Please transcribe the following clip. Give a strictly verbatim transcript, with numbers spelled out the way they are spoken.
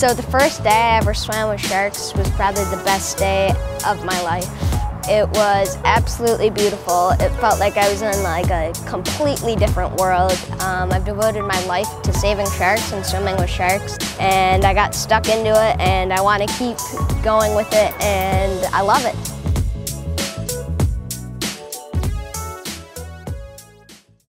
So the first day I ever swam with sharks was probably the best day of my life. It was absolutely beautiful. It felt like I was in like a completely different world. Um, I've devoted my life to saving sharks and swimming with sharks, and I got stuck into it, and I want to keep going with it, and I love it.